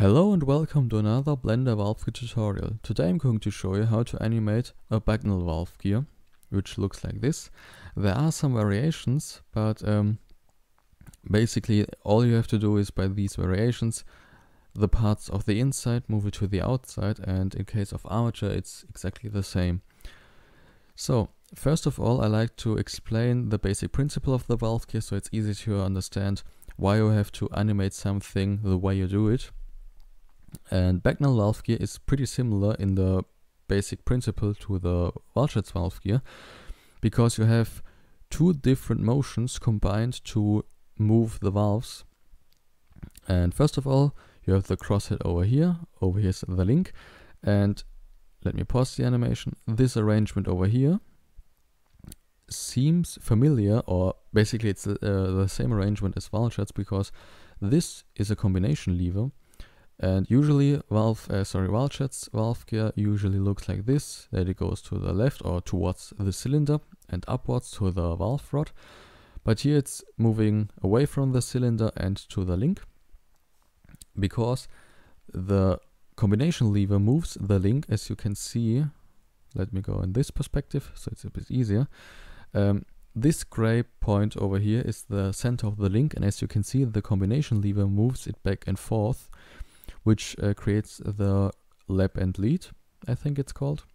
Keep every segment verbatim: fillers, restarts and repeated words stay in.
Hello and welcome to another Blender valve gear tutorial. Today I'm going to show you how to animate a Bagnall valve gear, which looks like this. There are some variations, but um, basically all you have to do is by these variations, the parts of the inside move it to the outside, and in case of armature it's exactly the same. So first of all, I like to explain the basic principle of the valve gear so it's easy to understand why you have to animate something the way you do it. And Bagnall valve gear is pretty similar in the basic principle to the Walchertz valve gear, because you have two different motions combined to move the valves. And first of all, you have the crosshead over here, over here is the link, and let me pause the animation. This arrangement over here seems familiar, or basically it's uh, the same arrangement as Walchertz, because this is a combination lever. And usually valve, uh, sorry, Walchertz valve gear usually looks like this, that it goes to the left or towards the cylinder and upwards to the valve rod. But here it's moving away from the cylinder and to the link, because the combination lever moves the link, as you can see. Let me go in this perspective so it's a bit easier. Um, this gray point over here is the center of the link, and as you can see, the combination lever moves it back and forth, which uh, creates the lap and lead, I think it's called.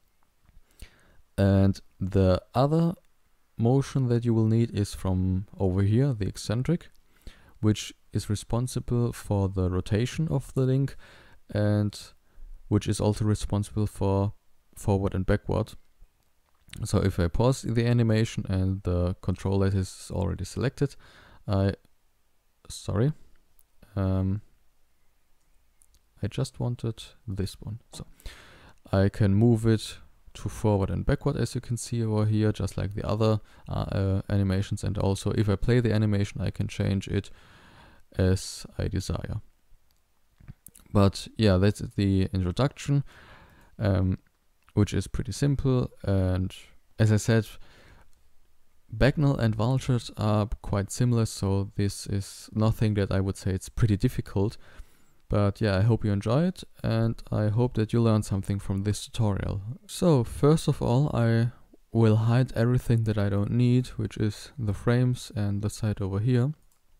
And the other motion that you will need is from over here, the eccentric, which is responsible for the rotation of the link and which is also responsible for forward and backward. So if I pause the animation and the control lattice is already selected, I, sorry, um, I just wanted this one. So I can move it to forward and backward, as you can see over here, just like the other uh, uh, animations. And also if I play the animation, I can change it as I desire. But yeah, that's the introduction, um, which is pretty simple. And as I said, Bagnall and Walchertz are quite similar, so this is nothing that I would say it's pretty difficult. But yeah, I hope you enjoy it, and I hope that you learn something from this tutorial. So first of all, I will hide everything that I don't need, which is the frames and the side over here.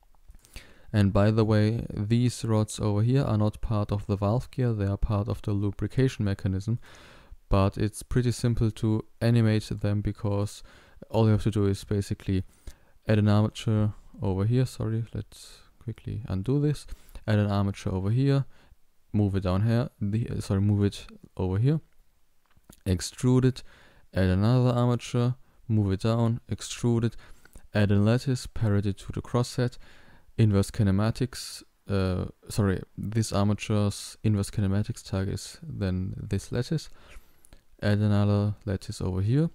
And by the way, these rods over here are not part of the valve gear, they are part of the lubrication mechanism. But it's pretty simple to animate them, because all you have to do is basically add an armature over here. Sorry, let's quickly undo this. Add an armature over here, move it down here, the, uh, sorry, move it over here, extrude it, add another armature, move it down, extrude it, add a lattice, parallel it to the crosshead, inverse kinematics, uh, sorry, this armature's inverse kinematics tag is then this lattice, add another lattice over here,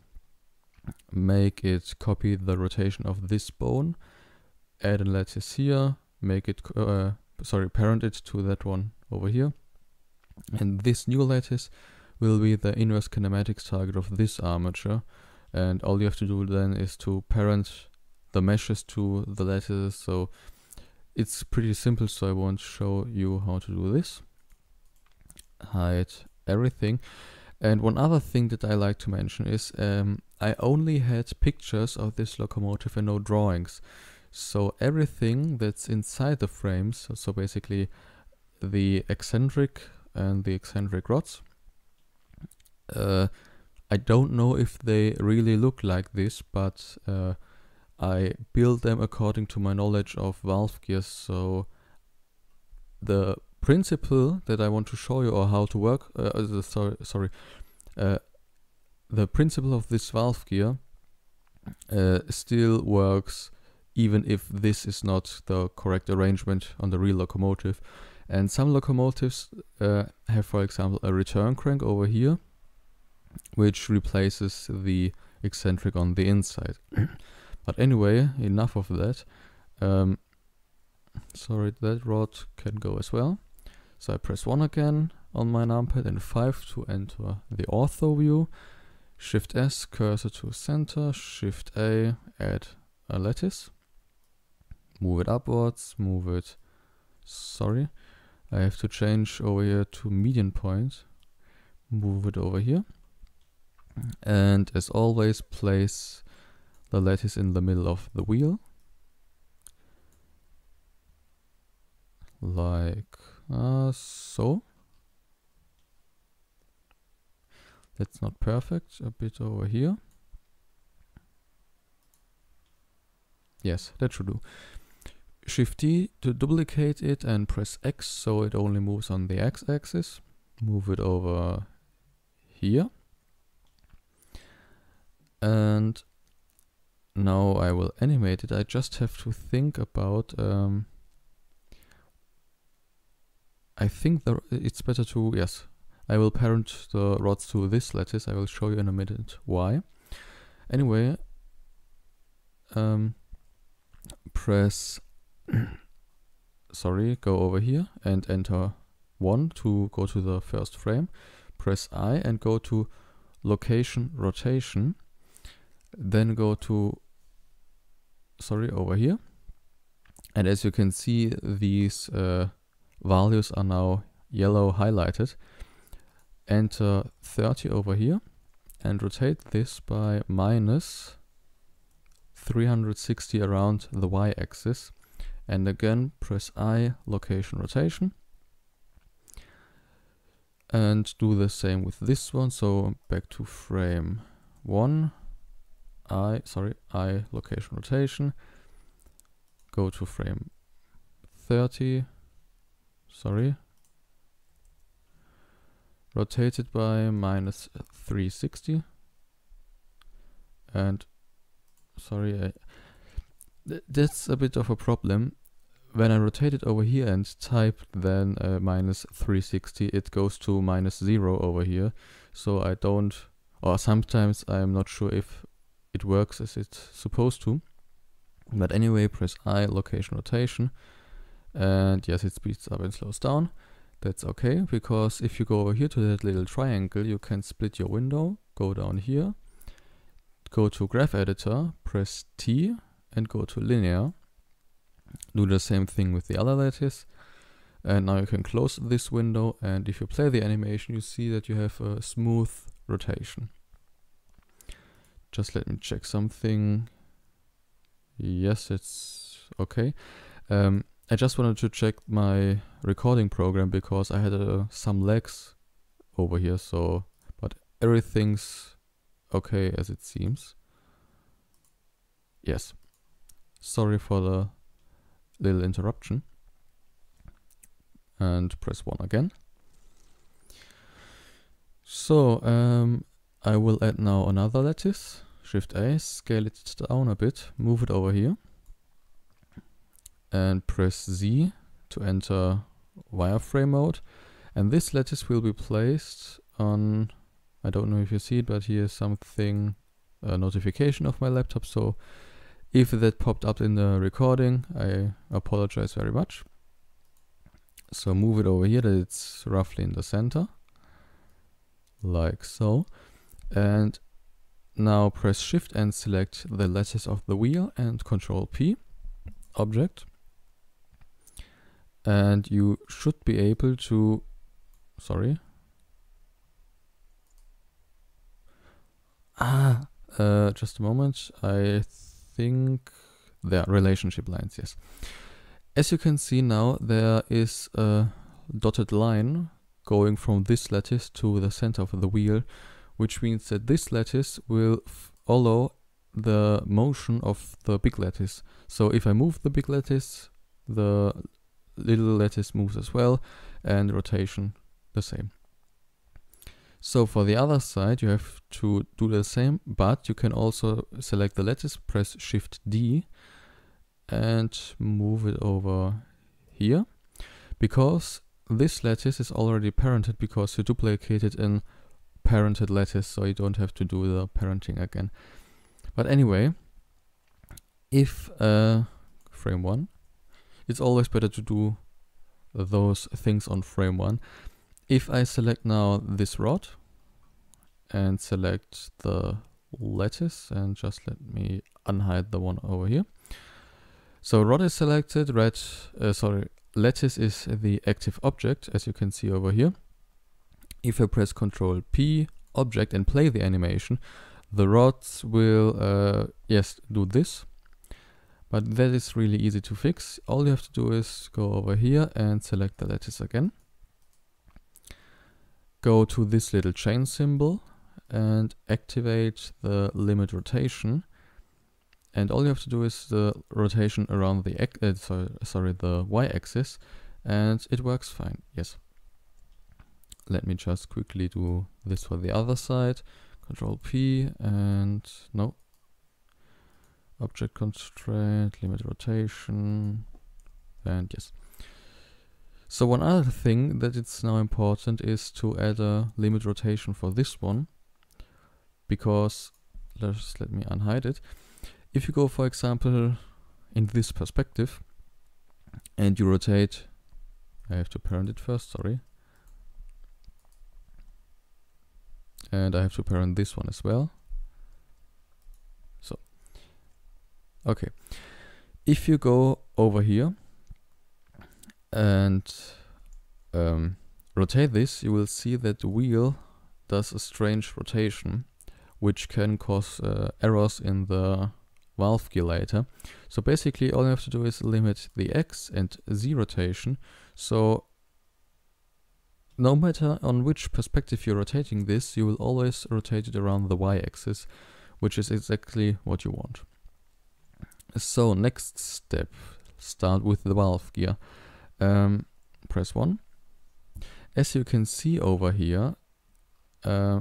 make it copy the rotation of this bone, add a lattice here, make it uh, sorry, parent it to that one over here. And this new lattice will be the inverse kinematics target of this armature. And all you have to do then is to parent the meshes to the lattices. So it's pretty simple, so I won't show you how to do this. Hide everything. And one other thing that I like to mention is um, I only had pictures of this locomotive and no drawings. So everything that's inside the frames, so, so basically the eccentric and the eccentric rods, uh, I don't know if they really look like this, but uh, I build them according to my knowledge of valve gears. So the principle that I want to show you, or how to work, uh, the, sorry, sorry uh, the principle of this valve gear uh, still works, even if this is not the correct arrangement on the real locomotive. And some locomotives uh, have, for example, a return crank over here, which replaces the eccentric on the inside. But anyway, enough of that. Um, sorry, that rod can go as well. So I press one again on my numpad and five to enter the ortho view. Shift S, cursor to center, Shift A, add a lattice. Move it upwards, move it, sorry, I have to change over here to median point, move it over here, and as always place the lattice in the middle of the wheel, like uh, so. That's not perfect, a bit over here. Yes, that should do. Shift D to duplicate it and press X so it only moves on the X-axis. Move it over here. And now I will animate it. I just have to think about... Um, I think the, it's better to... Yes, I will parent the rods to this lattice. I will show you in a minute why. Anyway, um, press... sorry, go over here and enter one to go to the first frame. Press I and go to location rotation. Then go to, sorry, over here. And as you can see, these uh, values are now yellow highlighted. Enter thirty over here and rotate this by minus three hundred sixty around the y-axis. And again, press I, location rotation. And do the same with this one. So back to frame one. I, sorry, I, location rotation. Go to frame thirty. Sorry. Rotate it by minus three sixty. And, sorry, I, th that's a bit of a problem. When I rotate it over here and type then uh, minus three sixty, it goes to minus zero over here. So I don't, or sometimes I'm not sure if it works as it's supposed to. But anyway, press I, location rotation. And yes, it speeds up and slows down. That's okay, because if you go over here to that little triangle, you can split your window, go down here, go to Graph Editor, press T, and go to Linear. Do the same thing with the other lattice. And now you can close this window, and if you play the animation, you see that you have a smooth rotation. Just let me check something. Yes, it's okay. Um, I just wanted to check my recording program because I had uh, some lags over here, so, but everything's okay as it seems. Yes. Sorry for the little interruption. And press one again. So, um, I will add now another lattice. Shift A, scale it down a bit, move it over here. And press Z to enter wireframe mode. And this lattice will be placed on, I don't know if you see it, but here's something, a notification of my laptop. So if that popped up in the recording, I apologize very much. So move it over here that it's roughly in the center, like so. And now press Shift and select the lattice of the wheel and Control P, object. And you should be able to, sorry. Ah, uh, just a moment. I think there are relationship lines, yes. As you can see now, there is a dotted line going from this lattice to the center of the wheel, which means that this lattice will follow the motion of the big lattice. So if I move the big lattice, the little lattice moves as well, and rotation the same. So for the other side, you have to do the same, but you can also select the lattice, press Shift D, and move it over here, because this lattice is already parented because you duplicated in parented lattice, so you don't have to do the parenting again. But anyway, if uh, frame one, it's always better to do those things on frame one. If I select now this rod and select the lattice, and just let me unhide the one over here. So rod is selected, red, uh, sorry, lattice is the active object, as you can see over here. If I press Control P, object, and play the animation, the rods will, uh, yes, do this. But that is really easy to fix. All you have to do is go over here and select the lattice again. Go to this little chain symbol and activate the limit rotation. And all you have to do is the rotation around the x, uh, sorry, sorry, the y-axis, and it works fine. Yes. Let me just quickly do this for the other side. Control P and no. Object constraint, limit rotation, and yes. So one other thing that it's now important is to add a limit rotation for this one, because let's let me unhide it. If you go, for example, in this perspective and you rotate, I have to parent it first, sorry. And I have to parent this one as well. So, okay. If you go over here and um, rotate this, you will see that the wheel does a strange rotation, which can cause uh, errors in the valve gear later. So basically all you have to do is limit the X and Z rotation. So no matter on which perspective you're rotating this, you will always rotate it around the Y-axis, which is exactly what you want. So next step, start with the valve gear. Um, press one. As you can see over here, uh,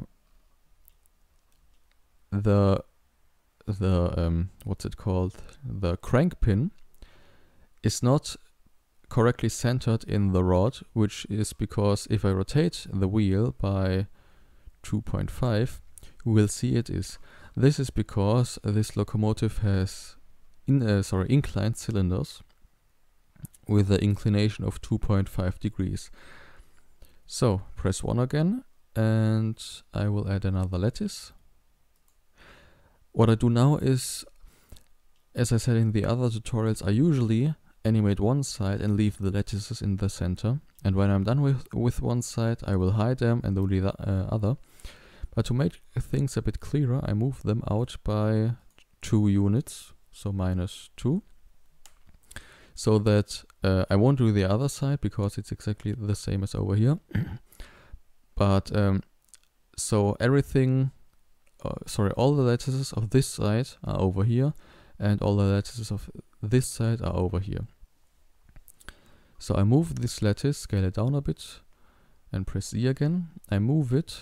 the the um, what's it called? The crank pin is not correctly centered in the rod, which is because if I rotate the wheel by two point five, you will see it is. This is because this locomotive has in uh, sorry inclined cylinders with an inclination of two point five degrees. So press one again, and I will add another lattice. What I do now is, as I said in the other tutorials, I usually animate one side and leave the lattices in the center. And when I'm done with, with one side, I will hide them and do the uh, other. But to make things a bit clearer, I move them out by two units, so minus two. So that uh, I won't do the other side because it's exactly the same as over here. But um, so everything, uh, sorry, all the lattices of this side are over here, and all the lattices of this side are over here. So I move this lattice, scale it down a bit, and press Z again. I move it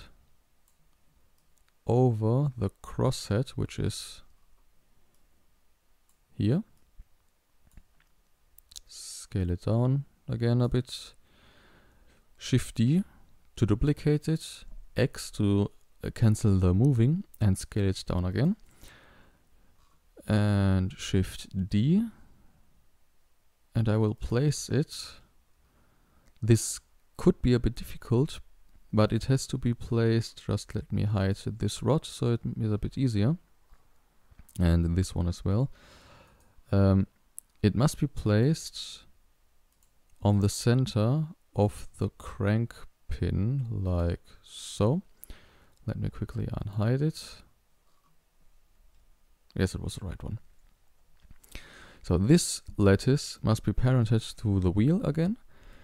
over the crosshead, which is here. Scale it down again a bit. Shift D to duplicate it, X to uh, cancel the moving, and scale it down again. And Shift D, and I will place it. This could be a bit difficult, but it has to be placed. Just let me hide this rod so it is a bit easier, and this one as well. Um, it must be placed on the center of the crank pin, like so. Let me quickly unhide it. Yes, it was the right one. So this lattice must be parented to the wheel again.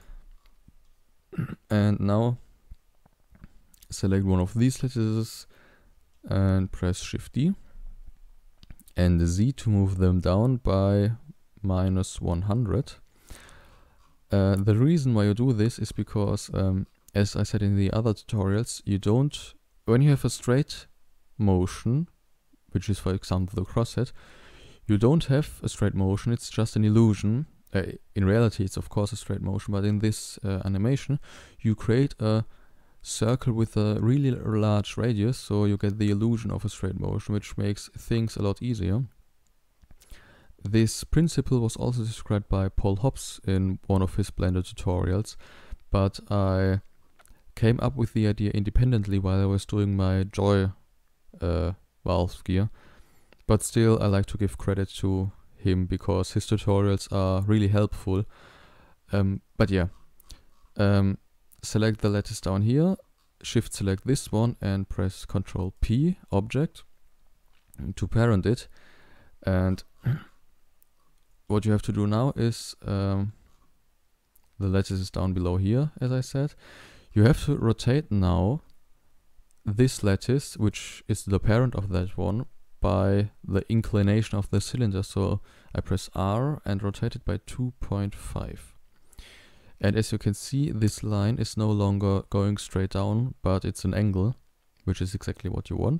And now select one of these lattices and press Shift D and Z to move them down by minus one hundred. Uh, the reason why you do this is because, um, as I said in the other tutorials, you don't, when you have a straight motion, which is for example the crosshead, you don't have a straight motion, it's just an illusion. Uh, in reality it's of course a straight motion, but in this uh, animation you create a circle with a really large radius, so you get the illusion of a straight motion, which makes things a lot easier. This principle was also described by Paul Hobbs in one of his Blender tutorials, but I came up with the idea independently while I was doing my Joy uh, valve gear. But still, I like to give credit to him because his tutorials are really helpful. Um, but yeah, um, select the lattice down here, shift select this one and press control P, object, to parent it. And what you have to do now is, um, the lattice is down below here, as I said. You have to rotate now this lattice, which is the parent of that one, by the inclination of the cylinder. So I press R and rotate it by two point five. And as you can see, this line is no longer going straight down, but it's an angle, which is exactly what you want.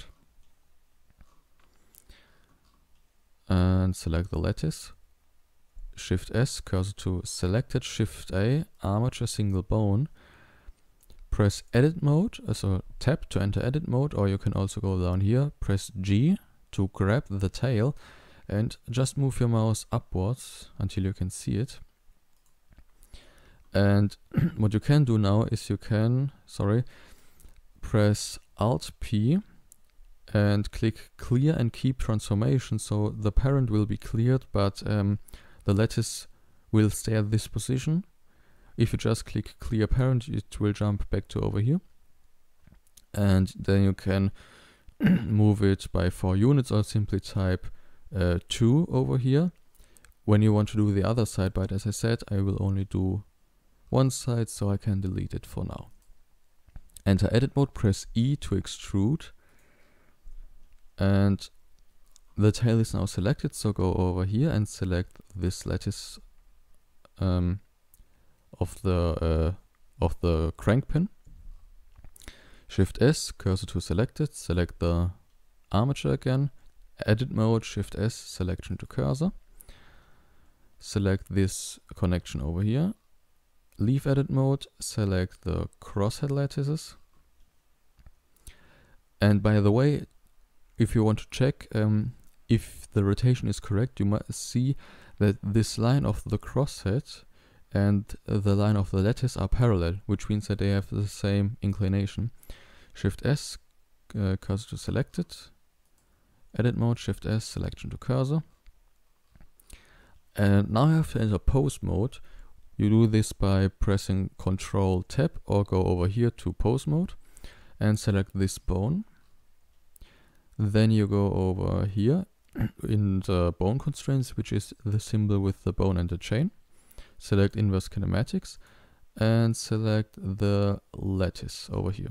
And select the lattice. Shift S, cursor to selected, Shift A, armature single bone. Press edit mode, so tab to enter edit mode, or you can also go down here, press G to grab the tail and just move your mouse upwards until you can see it. And what you can do now is you can, sorry, press Alt P and click clear and keep transformation, so the parent will be cleared, but um, the lattice will stay at this position. If you just click clear parent, it will jump back to over here. And then you can move it by four units or simply type uh, two over here when you want to do the other side. But as I said, I will only do one side, so I can delete it for now. Enter edit mode, press E to extrude. And the tail is now selected, so go over here and select this lattice um, of the uh, of the crank pin. Shift S, cursor to selected, select the armature again. Edit mode, Shift S, selection to cursor. Select this connection over here. Leave edit mode, select the crosshead lattices. And by the way, if you want to check um, if the rotation is correct, you must see that this line of the crosshead and the line of the lattice are parallel, which means that they have the same inclination. Shift S, uh, cursor to selected. Edit mode, Shift S, selection to cursor. And now you have to enter pose mode. You do this by pressing control tab or go over here to pose mode and select this bone. Then you go over here in the bone constraints, which is the symbol with the bone and the chain. Select inverse kinematics and select the lattice over here.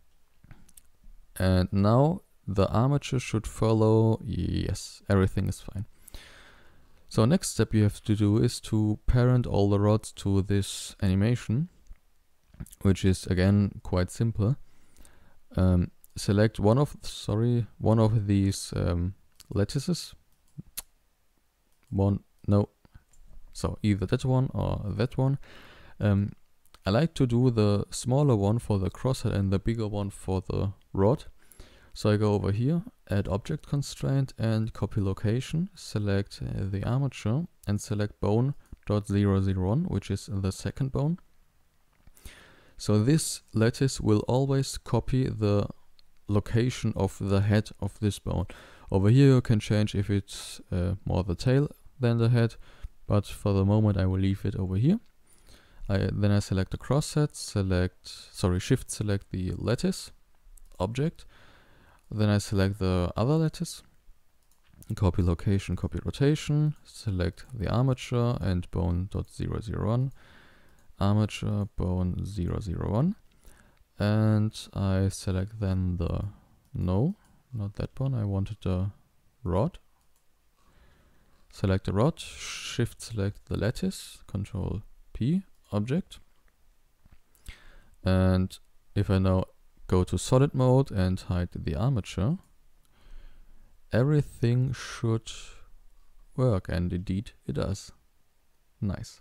And now the armature should follow. Yes, everything is fine. So next step you have to do is to parent all the rods to this animation, which is again quite simple. Um, select one of sorry one of these um, lattices. One no, so either that one or that one. Um, I like to do the smaller one for the crosshead and the bigger one for the rod. So I go over here, add object constraint and copy location, select uh, the armature and select bone dot zero zero one, which is the second bone. So this lattice will always copy the location of the head of this bone. Over here you can change if it's uh, more the tail than the head, but for the moment I will leave it over here. I, then I select the crosshead, select, sorry, shift select the lattice object. Then I select the other lattice, copy location, copy rotation, select the armature and bone dot zero zero one, armature bone zero zero one, and I select then the, no, not that one, I wanted the rod. Select the rod, shift select the lattice, control P, object. And if I now go to solid mode and hide the armature, everything should work, and indeed it does. Nice.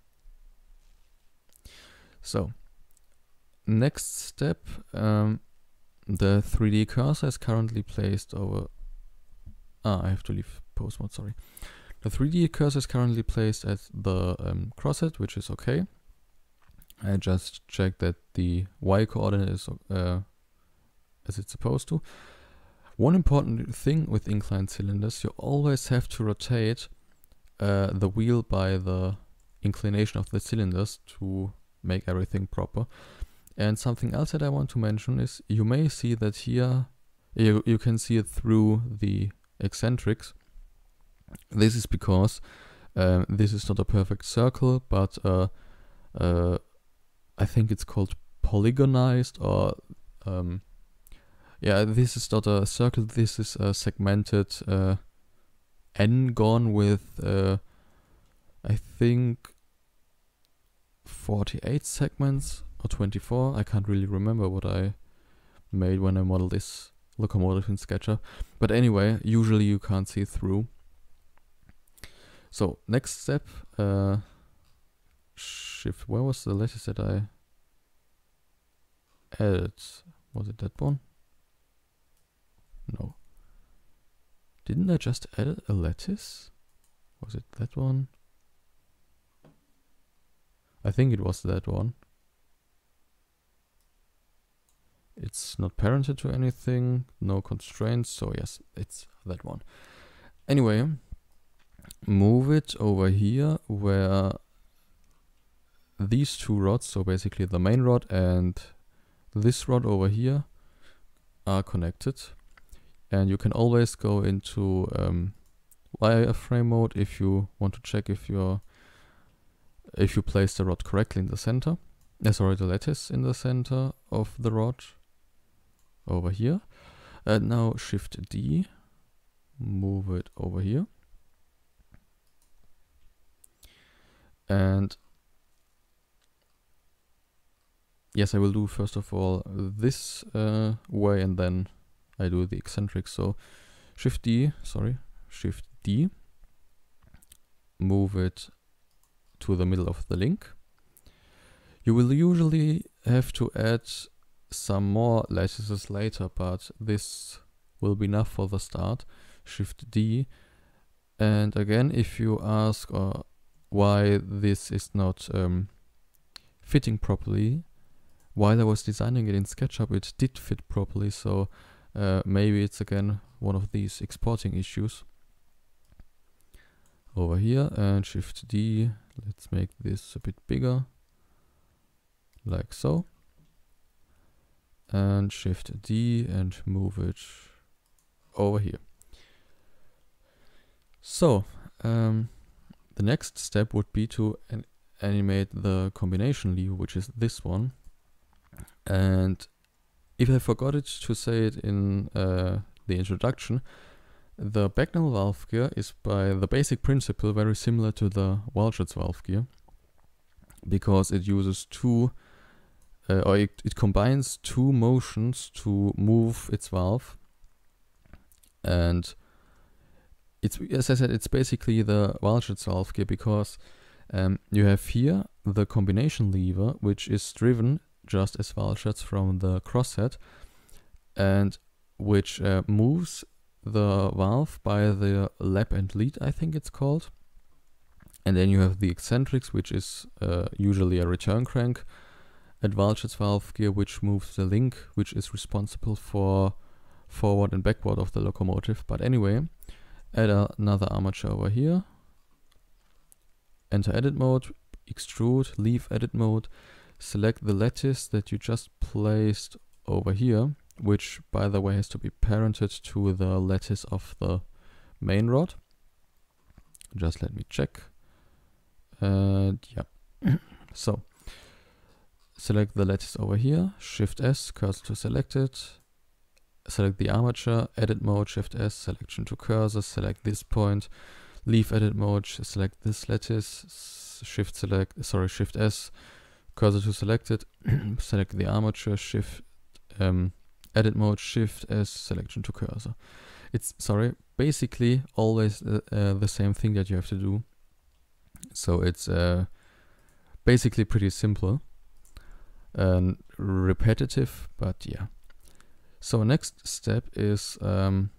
So next step, um, the three D cursor is currently placed over, ah, I have to leave pose mode, sorry. The three D cursor is currently placed at the um, crosshead, which is okay. I just check that the Y coordinate is uh, as it's supposed to. One important thing with inclined cylinders, you always have to rotate uh, the wheel by the inclination of the cylinders to make everything proper. And something else that I want to mention is you may see that here you, you can see it through the eccentrics. This is because um, this is not a perfect circle, but uh, uh, I think it's called polygonized, or um, yeah, this is not a circle, this is a segmented uh, n-gon with uh, I think forty-eight segments or twenty-four. I can't really remember what I made when I modeled this locomotive in SketchUp, but anyway, usually you can't see through. So next step, uh, shift, where was the lattice that I added? Was it that one? No. Didn't I just add a lattice? Was it that one? I think it was that one. It's not parented to anything, no constraints, so yes, it's that one. Anyway, move it over here where these two rods, so basically the main rod and this rod over here, are connected. And you can always go into um, wireframe mode if you want to check if you're if you place the rod correctly in the center. Uh, sorry, the lattice in the center of the rod over here. And now Shift D, move it over here. And yes, I will do first of all this uh, way, and then I do the eccentric. So Shift D, sorry, Shift D, move it to the middle of the link. You will usually have to add some more lattices later, but this will be enough for the start. Shift D, and again, if you ask uh, why this is not um, fitting properly, while I was designing it in SketchUp, it did fit properly, so uh, maybe it's again one of these exporting issues. Over here, and Shift D, let's make this a bit bigger, like so. And Shift D and move it over here. So, um, the next step would be to an animate the combination lever, which is this one. And if I forgot it to say it in uh, the introduction, the Bagnall valve gear is by the basic principle very similar to the Walschaerts valve gear, because it uses two, uh, or it, it combines two motions to move its valve. And it's, as I said, it's basically the Walschaerts valve gear, because um, you have here the combination lever, which is driven just as Walschaerts from the crosshead, and which uh, moves the valve by the lap and lead, I think it's called. And then you have the eccentrics, which is uh, usually a return crank at Walschaerts valve gear, which moves the link, which is responsible for forward and backward of the locomotive. But anyway, add a, another armature over here, enter edit mode, extrude, leave edit mode, select the lattice that you just placed over here, which by the way has to be parented to the lattice of the main rod. Just let me check. And yeah, so select the lattice over here, Shift S, cursor to selected, select the armature, edit mode, Shift S, selection to cursor, select this point, leave edit mode, select this lattice, Shift select, sorry, Shift S, cursor to selected, select the armature, Shift um, edit mode, Shift S, selection to cursor. It's, sorry, basically always uh, uh, the same thing that you have to do. So it's uh, basically pretty simple and repetitive, but yeah. So next step is, um,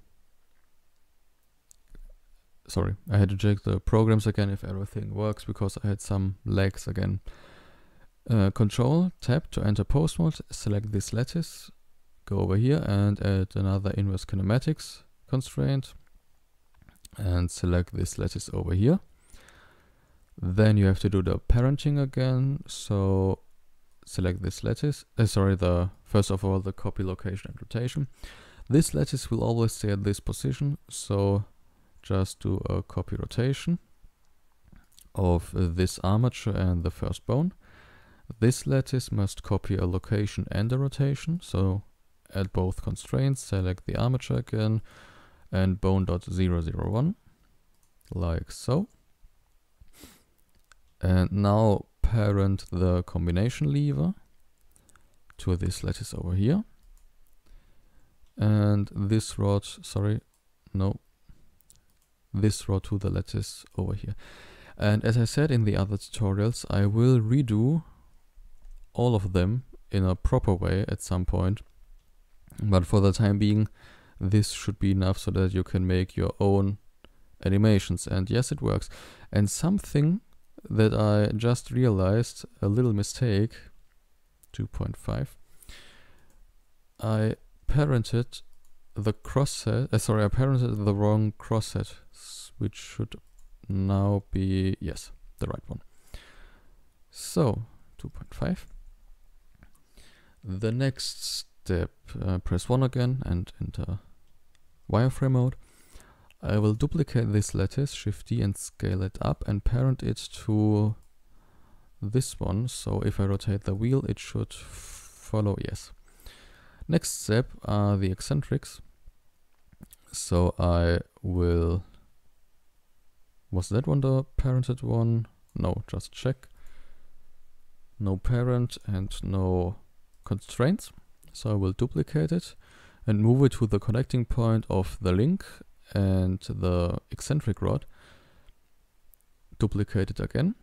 sorry, I had to check the programs again if everything works, because I had some lags again. Uh, control, tab to enter post mode, select this lattice, go over here and add another inverse kinematics constraint and select this lattice over here. Then you have to do the parenting again. So select this lattice, uh, sorry, the first of all the copy location and rotation. This lattice will always stay at this position, so just do a copy rotation of uh, this armature and the first bone. This lattice must copy a location and a rotation, so at both constraints select the armature again and bone dot zero zero one, like so. And now parent the combination lever to this lattice over here. And this rod, sorry, no, this rod to the lattice over here. And as I said in the other tutorials, I will redo all of them in a proper way at some point. But for the time being, this should be enough so that you can make your own animations. And yes, it works. And something that I just realized, a little mistake, two point five. I parented the cross set, uh, sorry, I parented the wrong cross set, which should now be, yes, the right one. So, two point five. The next step, uh, press one again and enter wireframe mode. I will duplicate this lattice, Shift D, and scale it up and parent it to this one. So if I rotate the wheel, it should follow, yes. Next step are the eccentrics. So I will, was that one the parented one? No, just check. No parent and no constraints. So I will duplicate it and move it to the connecting point of the link and the eccentric rod. Duplicate it again.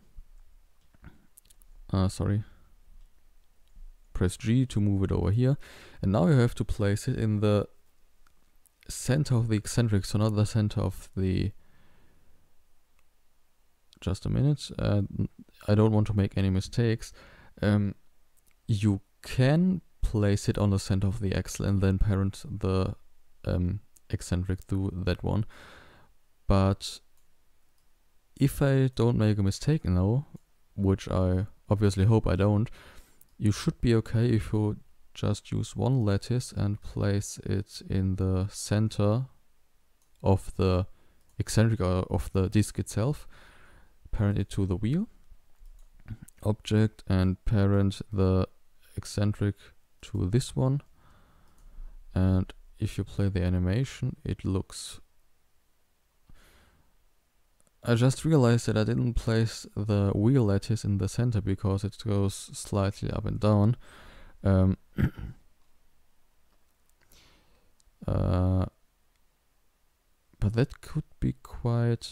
Uh, sorry. Press G to move it over here. And now you have to place it in the center of the eccentric, so not the center of the... Just a minute. Uh, I don't want to make any mistakes. Um, you can place it on the center of the axle and then parent the um, eccentric to that one. But if I don't make a mistake now, which I obviously hope I don't, you should be okay if you just use one lattice and place it in the center of the eccentric or of the disc itself. Parent it to the wheel, object, and parent the eccentric to this one. And if you play the animation, it looks... I just realized that I didn't place the wheel lattice in the center because it goes slightly up and down. Um, uh, but that could be quite...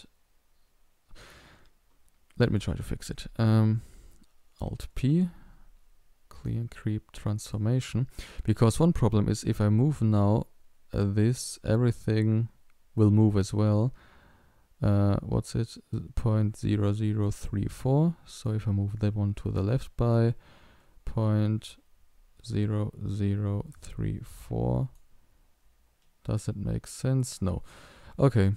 Let me try to fix it. Um, Alt P, clear creep transformation. Because one problem is if I move now, uh, this, everything will move as well. Uh, what's it? zero point zero zero three four. So if I move that one to the left by zero point zero zero three four, does it make sense? No. Okay.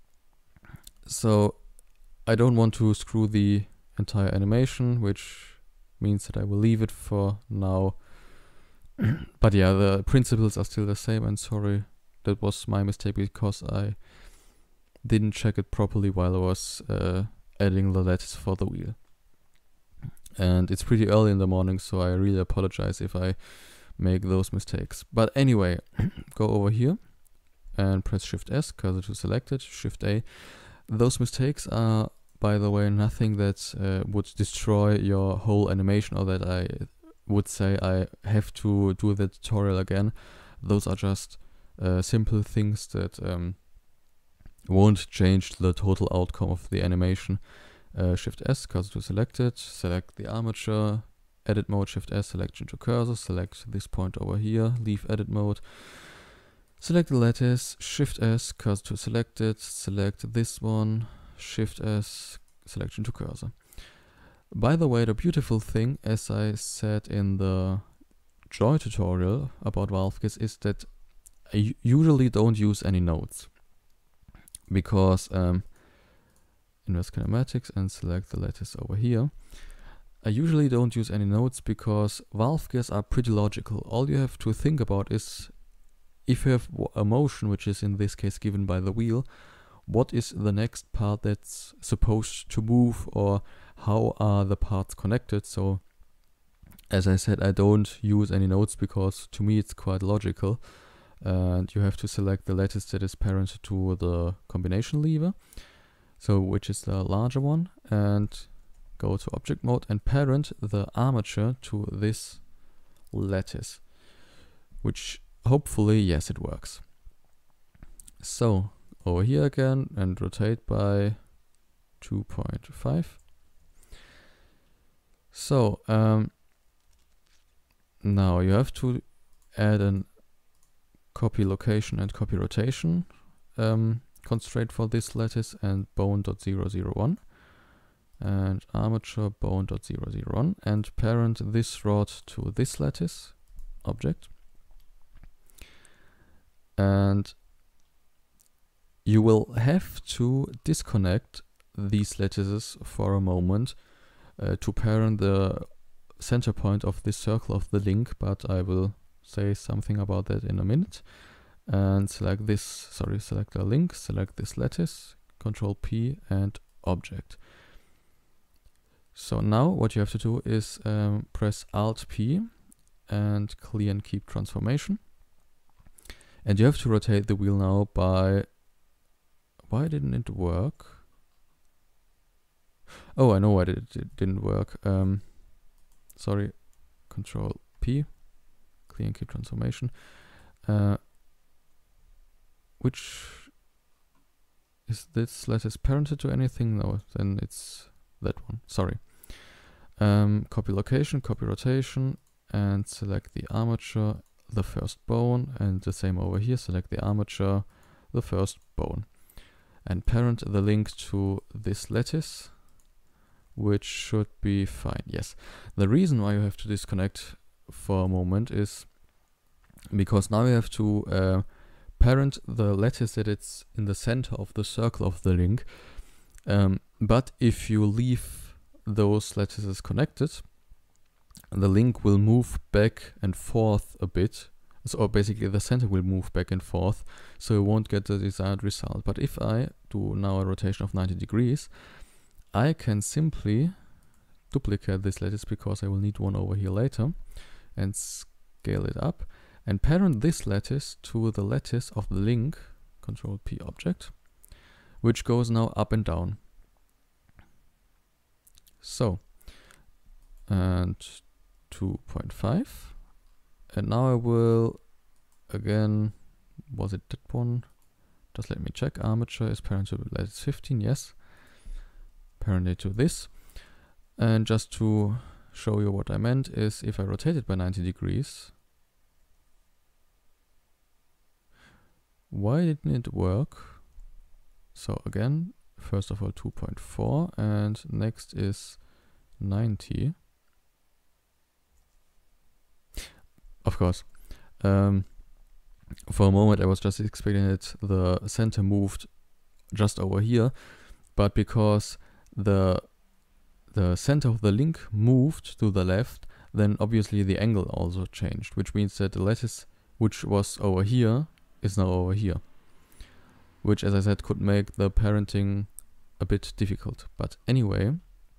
So I don't want to screw the entire animation, which means that I will leave it for now. But yeah, the principles are still the same, and sorry, that was my mistake because I didn't check it properly while I was uh, adding the lattice for the wheel. And it's pretty early in the morning, so I really apologize if I make those mistakes. But anyway, go over here and press Shift S, cursor to selected, Shift A. Those mistakes are, by the way, nothing that uh, would destroy your whole animation or that I would say I have to do the tutorial again. Those are just uh, simple things that um, won't change the total outcome of the animation. Uh, Shift S, cursor to selected, select the armature, edit mode, Shift S, selection to cursor, select this point over here, leave edit mode, select the lattice, Shift S, cursor to selected, select this one, Shift S, selection to cursor. By the way, the beautiful thing, as I said in the Joy tutorial about ValveGuides, is that I usually don't use any nodes. Because um, inverse kinematics and select the lattice over here. I usually don't use any nodes because valve gears are pretty logical. All you have to think about is, if you have a motion, which is in this case given by the wheel, what is the next part that's supposed to move, or how are the parts connected? So as I said, I don't use any nodes because to me it's quite logical, and you have to select the lattice that is parent to the combination lever, so which is the larger one, and go to object mode and parent the armature to this lattice, which hopefully, yes, it works. So over here again and rotate by two point five. So um, now you have to add an copy location and copy rotation um, constraint for this lattice, and bone dot zero zero one and armature bone dot zero zero one, and parent this rod to this lattice object. And you will have to disconnect these lattices for a moment uh, to parent the center point of this circle of the link, but I will say something about that in a minute. And select this, sorry, select a link, select this lattice, control P and object. So now what you have to do is um, press alt P and clear and keep transformation. And you have to rotate the wheel now by, why didn't it work? Oh, I know why it, it didn't work. Um, sorry, control P, clear and keep transformation. Uh, which, is this lattice parented to anything? No, then it's that one, sorry. Um, copy location, copy rotation, and select the armature, the first bone, and the same over here, select the armature, the first bone, and parent the link to this lattice, which should be fine. Yes, the reason why you have to disconnect for a moment is because now you have to uh, parent the lattice that it's in the center of the circle of the link, um, but if you leave those lattices connected, the link will move back and forth a bit. So basically the center will move back and forth, so you won't get the desired result. But if I do now a rotation of ninety degrees, I can simply duplicate this lattice, because I will need one over here later, and scale it up, and parent this lattice to the lattice of the link, control P object, which goes now up and down. So, and two point five, and now I will again, was it that one? Just let me check. Armature is parent to lattice fifteen, yes. Parent it to this. And just to show you what I meant is, if I rotate it by ninety degrees, why didn't it work? So again, first of all two point four, and next is ninety. Of course, um, for a moment I was just expecting it, the center moved just over here, but because the the center of the link moved to the left, then obviously the angle also changed, which means that the lattice which was over here is now over here, which, as I said, could make the parenting a bit difficult. But anyway,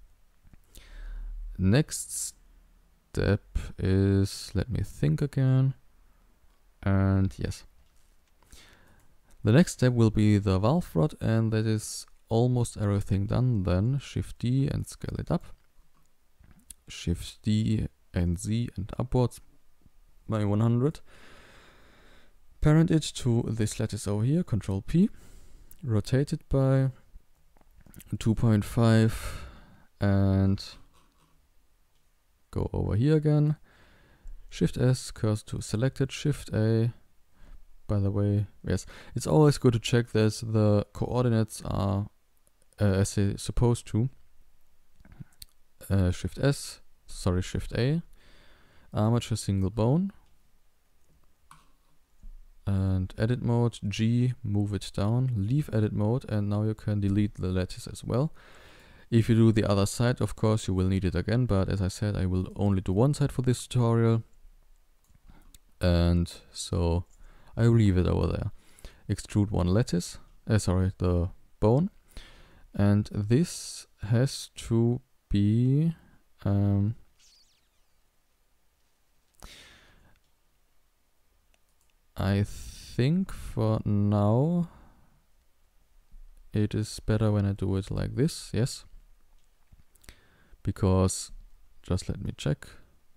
next step is, let me think again, and yes, the next step will be the valve rod, and that is almost everything done. Then Shift D and scale it up, Shift D and Z and upwards by one hundred, parent it to this lattice over here, control P, rotate it by two point five, and go over here again, Shift S, cursor to selected, Shift A. By the way, yes, it's always good to check that the coordinates are uh, as they're supposed to. Uh, Shift S, sorry, Shift A, armature single bone, and edit mode, G, move it down, leave edit mode, and now you can delete the lattice as well. If you do the other side, of course, you will need it again, but as I said, I will only do one side for this tutorial. And so I will leave it over there. Extrude one lattice, uh, sorry, the bone. And this has to be, um, I think for now, it is better when I do it like this, yes. Because, just let me check.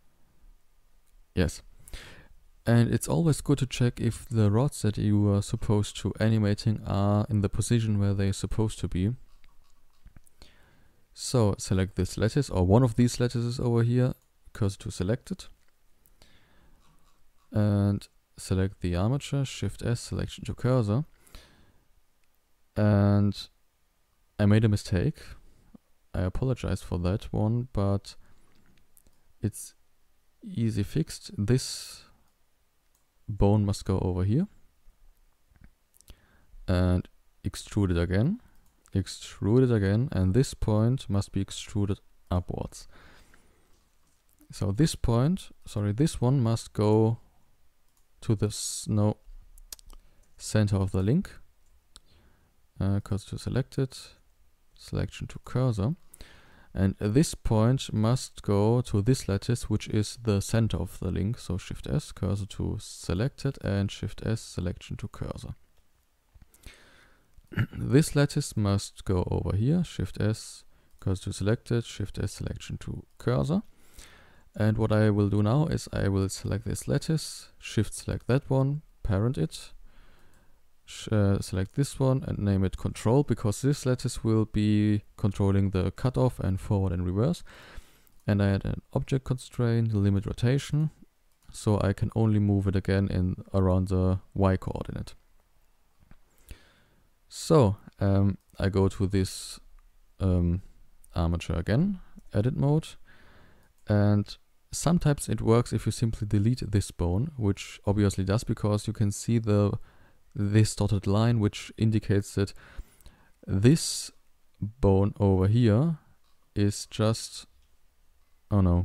Yes. And it's always good to check if the rods that you are supposed to animating are in the position where they're supposed to be. So select this lattice, or one of these lattices over here, cursor to selected. And select the armature, Shift S, selection to cursor. And I made a mistake. I apologize for that one, but it's easy fixed. This bone must go over here. And extrude it again. Extrude it again, and this point must be extruded upwards. So this point, sorry, this one must go to the no center of the link. Uh, cursor to selected, selection to cursor, and this point must go to this lattice, which is the center of the link. So Shift S, cursor to selected, and Shift S, selection to cursor. This lattice must go over here, Shift S, cursor to selected, Shift S, selection to cursor. And what I will do now is I will select this lattice, Shift select that one, parent it, uh, select this one and name it control, because this lattice will be controlling the cutoff and forward and reverse. And I add an object constraint, limit rotation, so I can only move it again in around the Y coordinate. So um, I go to this um, armature again, edit mode, and sometimes it works if you simply delete this bone, which obviously does, because you can see the this dotted line, which indicates that this bone over here is just, oh no.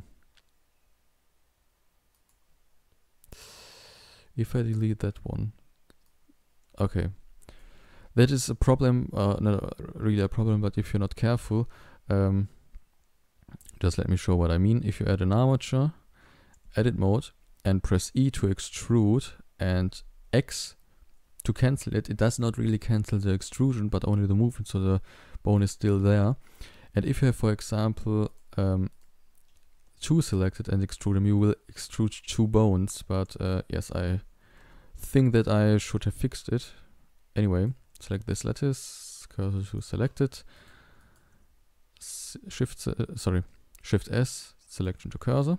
If I delete that one, okay. That is a problem, uh, not really a problem, but if you're not careful, um, just let me show what I mean. If you add an armature, edit mode, and press E to extrude and X to cancel it, it does not really cancel the extrusion, but only the movement, so the bone is still there. And if you have, for example, um, two selected and extrude them, you will extrude two bones, but uh, yes, I think that I should have fixed it. Anyway, select this lattice, cursor to selected, S shift, uh, sorry, Shift S, selection to cursor.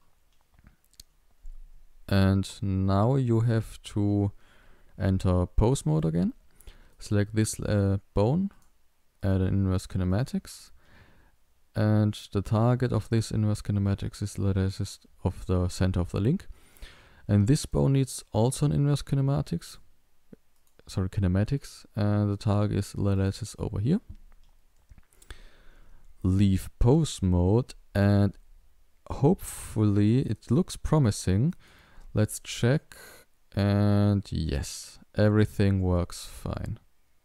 And now you have to enter pose mode again. Select this uh, bone, add an inverse kinematics, and the target of this inverse kinematics is the lattice of the center of the link. And this bone needs also an inverse kinematics, sorry, kinematics, and the target is the lattice over here. Leave pose mode, and hopefully it looks promising. Let's check. And yes, everything works fine.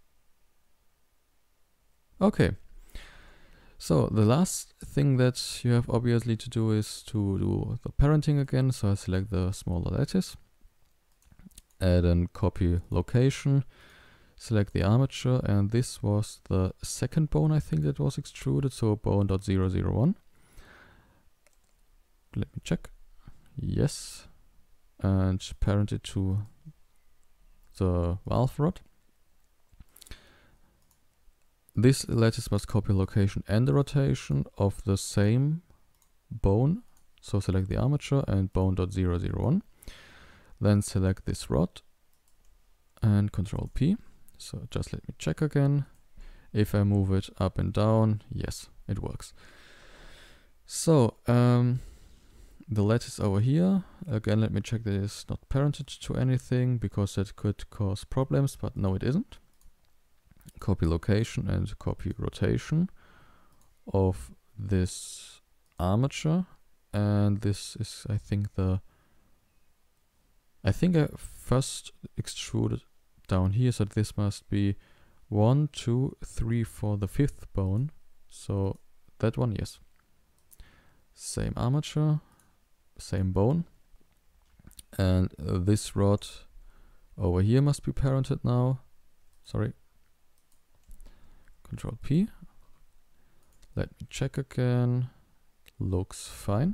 Okay. So the last thing that you have obviously to do is to do the parenting again. So I select the smaller lattice, add and copy location, select the armature, and this was the second bone I think that was extruded, so bone dot zero zero one. Let me check. Yes. And parent it to the valve rod. This lattice must copy location and the rotation of the same bone. So select the armature and bone dot zero zero one. Then select this rod and control P. So just let me check again. If I move it up and down, yes, it works. So um, the lattice over here. Again, let me check that it's not parented to anything, because that could cause problems, but no, it isn't. Copy location and copy rotation of this armature, and this is, I think, the I think I first extruded down here, so this must be one, two, three for the fifth bone. So that one, yes. Same armature, same bone, and uh, this rod over here must be parented now. Sorry. Control P. Let me check again. Looks fine.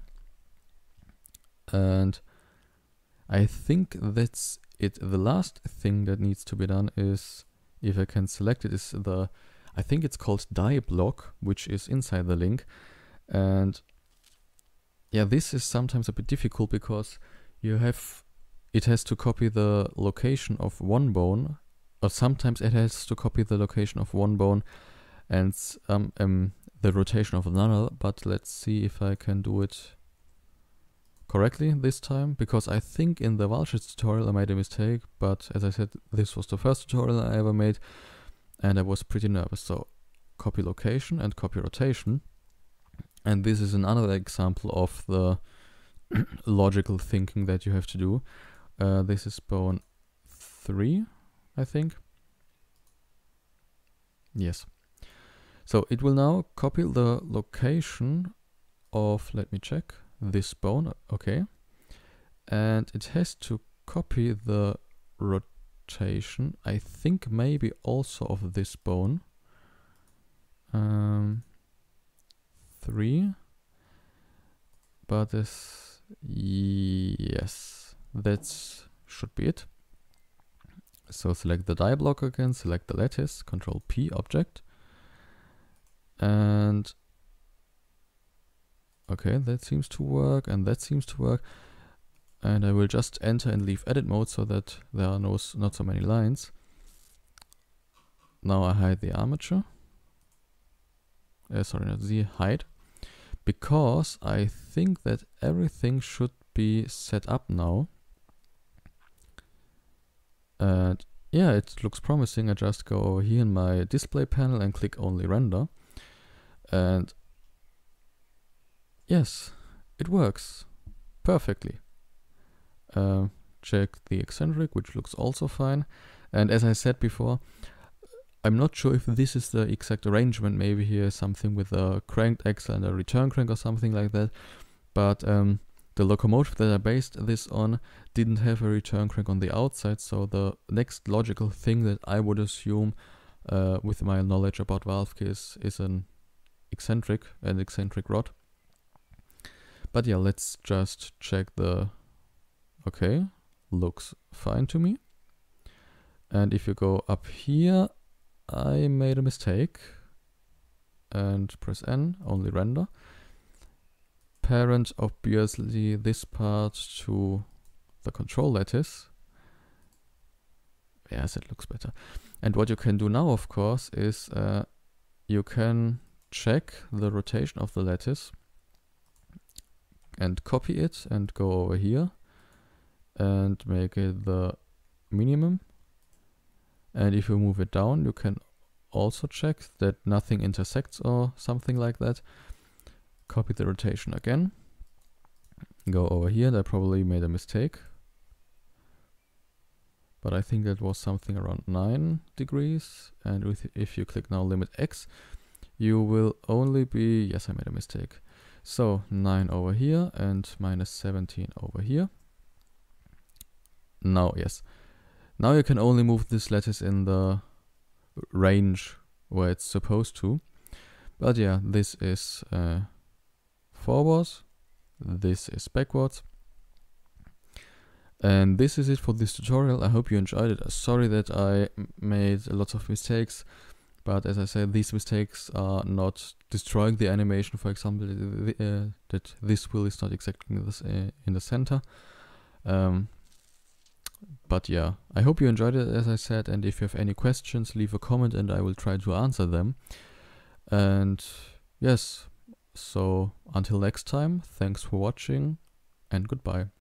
And I think that's it. The last thing that needs to be done is, if I can select it, is the, I think it's called die block, which is inside the link. And yeah, this is sometimes a bit difficult, because you have, it has to copy the location of one bone, or sometimes it has to copy the location of one bone and um, um, the rotation of another. But let's see if I can do it correctly this time, because I think in the Vultures tutorial I made a mistake, but as I said, this was the first tutorial I ever made and I was pretty nervous. So copy location and copy rotation, and this is another example of the logical thinking that you have to do. Uh, this is bone three, I think. Yes. So it will now copy the location of, let me check, this bone, okay, and it has to copy the rotation, I think maybe also of this bone, um, three, but this, yes, that should be it. So select the die block again, select the lattice, Control P, object, and okay, that seems to work, and that seems to work. And I will just enter and leave edit mode so that there are no, not so many lines. Now I hide the armature. Uh, sorry, not the hide. Because I think that everything should be set up now. And yeah, it looks promising. I just go over here in my display panel and click only render. And yes, it works perfectly. Uh, check the eccentric, which looks also fine. And as I said before, I'm not sure if this is the exact arrangement. Maybe here is something with a cranked axle and a return crank or something like that. But um, the locomotive that I based this on didn't have a return crank on the outside. So the next logical thing that I would assume uh, with my knowledge about valve keys is an eccentric, an eccentric rod. But yeah, let's just check the, okay, looks fine to me. And if you go up here, I made a mistake and press N, only render. Parent obviously this part to the control lattice. Yes, it looks better. And what you can do now, of course, is uh, you can check the rotation of the lattice and copy it and go over here and make it the minimum. And if you move it down, you can also check that nothing intersects or something like that. Copy the rotation again. Go over here, and I probably made a mistake. But I think that was something around nine degrees. And with, if you click now limit X, you will only be, yes, I made a mistake. So nine over here and minus seventeen over here. Now, yes. Now you can only move this lattice in the range where it's supposed to. But yeah, this is uh, forwards, this is backwards. And this is it for this tutorial. I hope you enjoyed it. Sorry that I made lots of mistakes, but as I said, these mistakes are not destroying the animation. For example, the, uh, that this wheel is not exactly in, this, uh, in the center. Um, But yeah, I hope you enjoyed it, as I said, and if you have any questions, leave a comment and I will try to answer them. And yes, so until next time, thanks for watching, and goodbye.